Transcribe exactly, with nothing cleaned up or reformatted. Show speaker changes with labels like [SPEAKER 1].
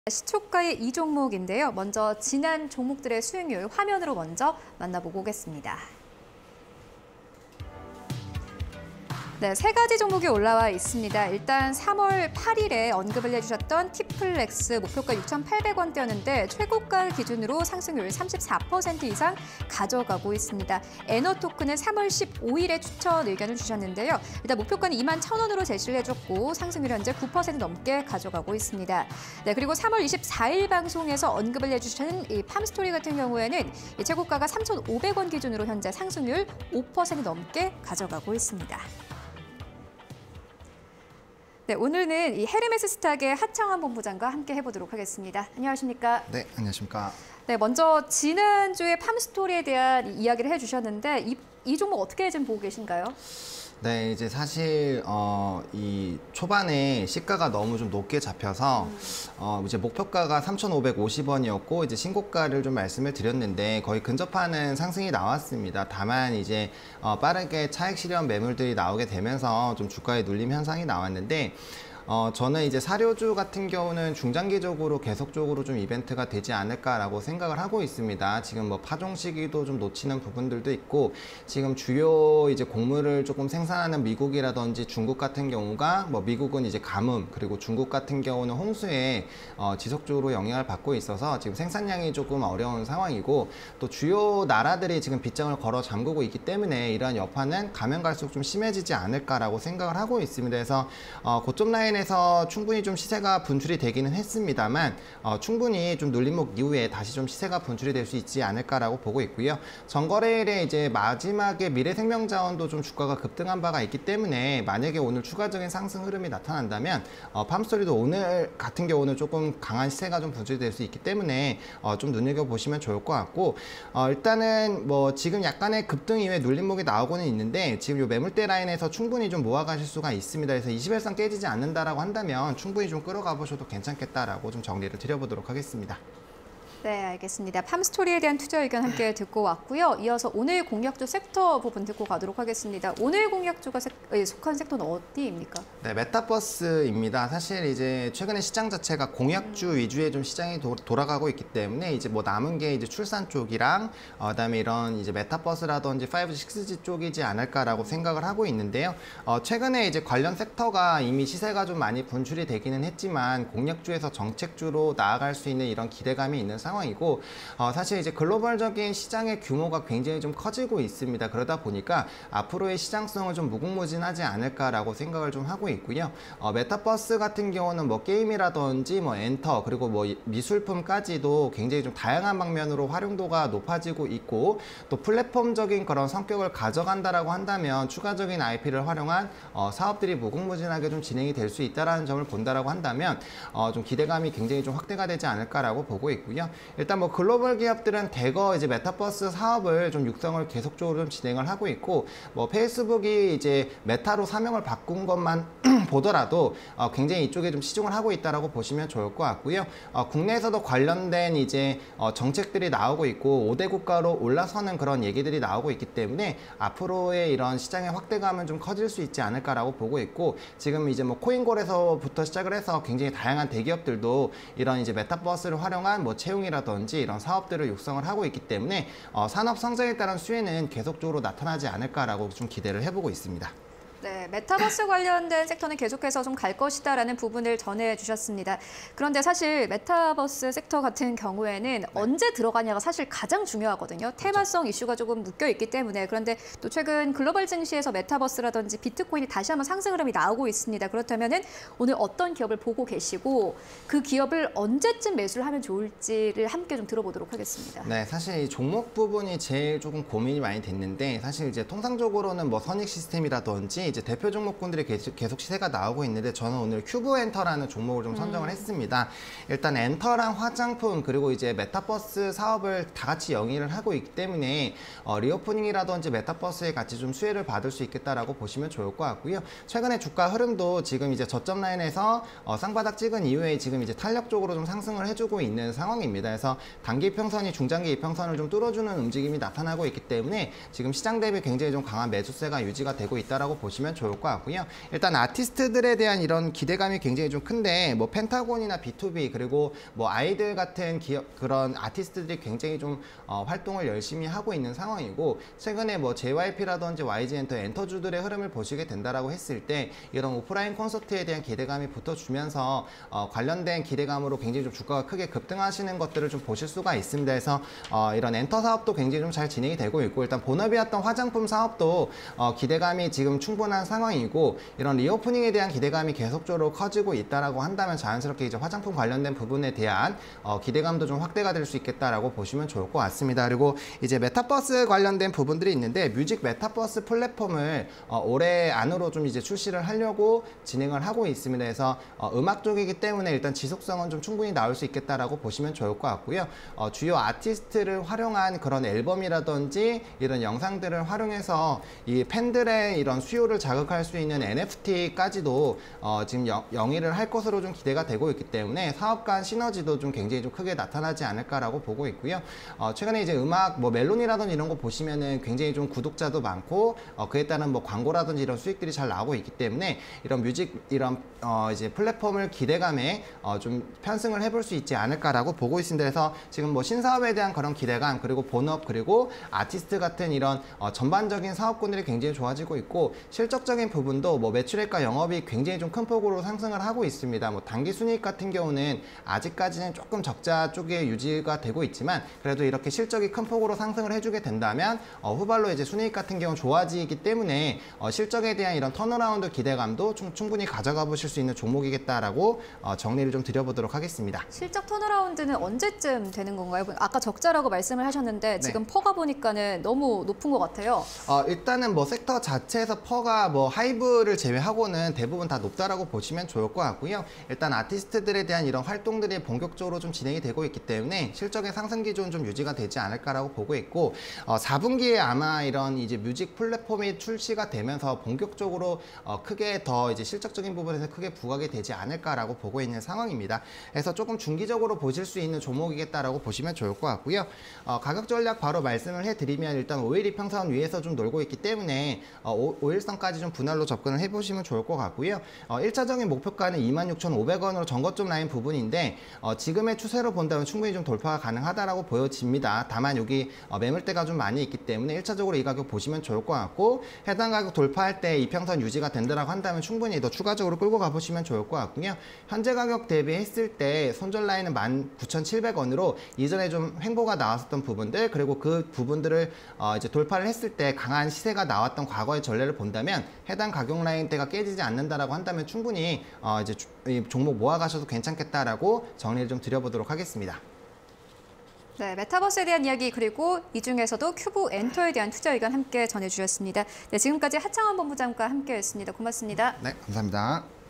[SPEAKER 1] 시초가의 이 종목인데요. 먼저 지난 종목들의 수익률 화면으로 먼저 만나보고 오겠습니다. 네, 세 가지 종목이 올라와 있습니다. 일단 삼월 팔일에 언급을 해주셨던 티플렉스 목표가 육천팔백 원대였는데 최고가 기준으로 상승률 삼십사 퍼센트 이상 가져가고 있습니다. 에너토크는 삼월 십오일에 추천 의견을 주셨는데요. 일단 목표가는 이만 천 원으로 제시를 해줬고 상승률 현재 구 퍼센트 넘게 가져가고 있습니다. 네, 그리고 삼월 이십사일 방송에서 언급을 해주신 이 팜스토리 같은 경우에는 이 최고가가 삼천오백 원 기준으로 현재 상승률 오 퍼센트 넘게 가져가고 있습니다. 네, 오늘은 이 헤르메스 스탁의 하창원 본부장과 함께 해보도록 하겠습니다. 안녕하십니까?
[SPEAKER 2] 네, 안녕하십니까?
[SPEAKER 1] 네, 먼저 지난주에 팜스토리에 대한 이야기를 해주셨는데 이, 이 종목 어떻게 좀 보고 계신가요?
[SPEAKER 2] 네, 이제 사실 어, 이 초반에 시가가 너무 좀 높게 잡혀서 음. 어, 이제 목표가가 삼천오백오십 원이었고 이제 신고가를 좀 말씀을 드렸는데 거의 근접하는 상승이 나왔습니다. 다만 이제 어, 빠르게 차익 실현 매물들이 나오게 되면서 좀 주가에 눌림 현상이 나왔는데. 어, 저는 이제 사료주 같은 경우는 중장기적으로 계속적으로 좀 이벤트가 되지 않을까라고 생각을 하고 있습니다. 지금 뭐 파종 시기도 좀 놓치는 부분들도 있고, 지금 주요 이제 곡물을 조금 생산하는 미국이라든지 중국 같은 경우가 뭐 미국은 이제 가뭄, 그리고 중국 같은 경우는 홍수에 어, 지속적으로 영향을 받고 있어서 지금 생산량이 조금 어려운 상황이고, 또 주요 나라들이 지금 빗장을 걸어 잠그고 있기 때문에 이러한 여파는 가면 갈수록 좀 심해지지 않을까라고 생각을 하고 있습니다. 그래서 어, 고점 라인 에서 충분히 좀 시세가 분출이 되기는 했습니다만 어, 충분히 좀 눌림목 이후에 다시 좀 시세가 분출이 될 수 있지 않을까라고 보고 있고요. 전거래일에 이제 마지막에 미래생명자원도 좀 주가가 급등한 바가 있기 때문에 만약에 오늘 추가적인 상승 흐름이 나타난다면 어, 팜스토리도 오늘 같은 경우는 조금 강한 시세가 좀 분출이 될 수 있기 때문에 어, 좀 눈여겨보시면 좋을 것 같고, 어, 일단은 뭐 지금 약간의 급등 이후에 눌림목이 나오고는 있는데 지금 이 매물대 라인에서 충분히 좀 모아가실 수가 있습니다. 그래서 이십 일선 깨지지 않는다 라고 한다면 충분히 좀 끌어가 보셔도 괜찮겠다라고 좀 정리를 드려보도록 하겠습니다.
[SPEAKER 1] 네, 알겠습니다. 팜스토리에 대한 투자 의견 함께 듣고 왔고요. 이어서 오늘 공략주 섹터 부분 듣고 가도록 하겠습니다. 오늘 공략주가 색, 예, 속한 섹터는 어디입니까?
[SPEAKER 2] 네, 메타버스입니다. 사실 이제 최근에 시장 자체가 공약주 음. 위주의 좀 시장이 도, 돌아가고 있기 때문에 이제 뭐 남은 게 이제 출산 쪽이랑 어, 그다음에 이런 이제 메타버스라든지 파이브지, 식스지 쪽이지 않을까라고 생각을 하고 있는데요. 어, 최근에 이제 관련 섹터가 이미 시세가 좀 많이 분출이 되기는 했지만 공약주에서 정책주로 나아갈 수 있는 이런 기대감이 있는 상황. 상황이고 어, 사실 이제 글로벌적인 시장의 규모가 굉장히 좀 커지고 있습니다. 그러다 보니까 앞으로의 시장성은 좀 무궁무진하지 않을까라고 생각을 좀 하고 있고요. 어, 메타버스 같은 경우는 뭐 게임이라든지 뭐 엔터 그리고 뭐 미술품까지도 굉장히 좀 다양한 방면으로 활용도가 높아지고 있고, 또 플랫폼적인 그런 성격을 가져간다라고 한다면 추가적인 아이피를 활용한 어, 사업들이 무궁무진하게 좀 진행이 될 수 있다라는 점을 본다라고 한다면 어, 좀 기대감이 굉장히 좀 확대가 되지 않을까라고 보고 있고요. 일단 뭐 글로벌 기업들은 대거 이제 메타버스 사업을 좀 육성을 계속적으로 좀 진행을 하고 있고, 뭐 페이스북이 이제 메타로 사명을 바꾼 것만 보더라도 어 굉장히 이쪽에 좀 시중을 하고 있다라고 보시면 좋을 것 같고요. 어 국내에서도 관련된 이제 어 정책들이 나오고 있고 오 대 국가로 올라서는 그런 얘기들이 나오고 있기 때문에 앞으로의 이런 시장의 확대감은 좀 커질 수 있지 않을까라고 보고 있고, 지금 이제 뭐 코인골에서부터 시작을 해서 굉장히 다양한 대기업들도 이런 이제 메타버스를 활용한 뭐 채용이 라든지 이런 사업들을 육성을 하고 있기 때문에 어, 산업 성장에 따른 수혜는 계속적으로 나타나지 않을까라고 좀 기대를 해보고 있습니다.
[SPEAKER 1] 네, 메타버스 관련된 섹터는 계속해서 좀 갈 것이다라는 부분을 전해주셨습니다. 그런데 사실 메타버스 섹터 같은 경우에는 네. 언제 들어가냐가 사실 가장 중요하거든요. 테마성 그렇죠. 이슈가 조금 묶여 있기 때문에. 그런데 또 최근 글로벌 증시에서 메타버스라든지 비트코인이 다시 한번 상승 흐름이 나오고 있습니다. 그렇다면은 오늘 어떤 기업을 보고 계시고 그 기업을 언제쯤 매수를 하면 좋을지를 함께 좀 들어보도록 하겠습니다.
[SPEAKER 2] 네, 사실 이 종목 부분이 제일 조금 고민이 많이 됐는데, 사실 이제 통상적으로는 뭐 선익 시스템이라든지 이제 대표 종목군들이 계속, 계속 시세가 나오고 있는데 저는 오늘 큐브 엔터라는 종목을 좀 선정을 음. 했습니다. 일단 엔터랑 화장품 그리고 이제 메타버스 사업을 다 같이 영위를 하고 있기 때문에 어, 리오프닝이라든지 메타버스에 같이 좀 수혜를 받을 수 있겠다라고 보시면 좋을 것 같고요. 최근에 주가 흐름도 지금 이제 저점 라인에서 어, 쌍바닥 찍은 이후에 지금 이제 탄력적으로 좀 상승을 해주고 있는 상황입니다. 그래서 단기 이평선이 중장기 이평선을 좀 뚫어주는 움직임이 나타나고 있기 때문에 지금 시장 대비 굉장히 좀 강한 매수세가 유지가 되고 있다라고 보시면 좋을 것 같고요. 일단 아티스트들에 대한 이런 기대감이 굉장히 좀 큰데 뭐 펜타곤이나 비투비 그리고 뭐 아이들 같은 기업 그런 아티스트들이 굉장히 좀 어, 활동을 열심히 하고 있는 상황이고 최근에 뭐 제이와이피라든지 와이지엔터 엔터주들의 흐름을 보시게 된다라고 했을 때 이런 오프라인 콘서트에 대한 기대감이 붙어주면서 어, 관련된 기대감으로 굉장히 좀 주가가 크게 급등하시는 것들을 좀 보실 수가 있습니다. 그래서 어, 이런 엔터 사업도 굉장히 좀 잘 진행이 되고 있고 일단 본업이었던 화장품 사업도 어, 기대감이 지금 충분한 상황이고 이런 리오프닝에 대한 기대감이 계속적으로 커지고 있다라고 한다면 자연스럽게 이제 화장품 관련된 부분에 대한 어, 기대감도 좀 확대가 될 수 있겠다라고 보시면 좋을 것 같습니다. 그리고 이제 메타버스 관련된 부분들이 있는데 뮤직 메타버스 플랫폼을 어, 올해 안으로 좀 이제 출시를 하려고 진행을 하고 있습니다. 그래서 어, 음악 쪽이기 때문에 일단 지속성은 좀 충분히 나올 수 있겠다라고 보시면 좋을 것 같고요. 어, 주요 아티스트를 활용한 그런 앨범이라든지 이런 영상들을 활용해서 이 팬들의 이런 수요를 자극할 수 있는 엔에프티까지도 어, 지금 영, 영위를 할 것으로 좀 기대가 되고 있기 때문에 사업 간 시너지도 좀 굉장히 좀 크게 나타나지 않을까라고 보고 있고요. 어, 최근에 이제 음악 뭐 멜론이라든지 이런 거 보시면은 굉장히 좀 구독자도 많고 어, 그에 따른 뭐 광고라든지 이런 수익들이 잘 나오고 있기 때문에 이런 뮤직 이런 어, 이제 플랫폼을 기대감에 어, 좀 편승을 해볼 수 있지 않을까라고 보고 있습니다. 그래서 지금 뭐 신사업에 대한 그런 기대감 그리고 본업 그리고 아티스트 같은 이런 어, 전반적인 사업군들이 굉장히 좋아지고 있고 실적적인 부분도 뭐 매출액과 영업이 굉장히 좀 큰 폭으로 상승을 하고 있습니다. 뭐 단기 순이익 같은 경우는 아직까지는 조금 적자 쪽에 유지가 되고 있지만 그래도 이렇게 실적이 큰 폭으로 상승을 해주게 된다면 어, 후발로 이제 순이익 같은 경우 좋아지기 때문에 어, 실적에 대한 이런 턴어라운드 기대감도 충, 충분히 가져가 보실 수 있는 종목이겠다라고 어, 정리를 좀 드려보도록 하겠습니다.
[SPEAKER 1] 실적 턴어라운드는 언제쯤 되는 건가요? 아까 적자라고 말씀을 하셨는데 지금
[SPEAKER 2] 네.
[SPEAKER 1] 퍼가 보니까는 너무 높은 것 같아요.
[SPEAKER 2] 어, 일단은 뭐 섹터 자체에서 퍼가 뭐 하이브를 제외하고는 대부분 다 높다라고 보시면 좋을 것 같고요. 일단 아티스트들에 대한 이런 활동들이 본격적으로 좀 진행이 되고 있기 때문에 실적의 상승 기조는 좀 유지가 되지 않을까라고 보고 있고 어, 사 분기에 아마 이런 이제 뮤직 플랫폼이 출시가 되면서 본격적으로 어, 크게 더 이제 실적적인 부분에서 크게 부각이 되지 않을까라고 보고 있는 상황입니다. 그래서 조금 중기적으로 보실 수 있는 종목이겠다라고 보시면 좋을 것 같고요. 어, 가격 전략 바로 말씀을 해드리면 일단 오 일 이평선 위에서 좀 놀고 있기 때문에 어, 오 일선까지 좀 분할로 접근을 해보시면 좋을 것 같고요. 어, 일 차적인 목표가는 이만 육천오백 원으로 전거점 라인 부분인데 어, 지금의 추세로 본다면 충분히 좀 돌파가 가능하다라고 보여집니다. 다만 여기 어, 매물대가 좀 많이 있기 때문에 일 차적으로 이 가격 보시면 좋을 것 같고 해당 가격 돌파할 때 이평선 유지가 된다라고 한다면 충분히 더 추가적으로 끌고 가보시면 좋을 것 같고요. 현재 가격 대비했을 때 손절 라인은 만 구천칠백 원으로 이전에 좀 횡보가 나왔었던 부분들 그리고 그 부분들을 어, 이제 돌파를 했을 때 강한 시세가 나왔던 과거의 전례를 본다면 해당 가격 라인대가 깨지지 않는다라고 한다면 충분히 어, 이제 주, 이 종목 모아가셔도 괜찮겠다라고 정리를 좀 드려보도록 하겠습니다.
[SPEAKER 1] 네, 메타버스에 대한 이야기 그리고 이 중에서도 큐브 엔터에 대한 투자 의견 함께 전해주셨습니다. 네, 지금까지 하창원 본부장과 함께했습니다. 고맙습니다.
[SPEAKER 2] 네, 감사합니다.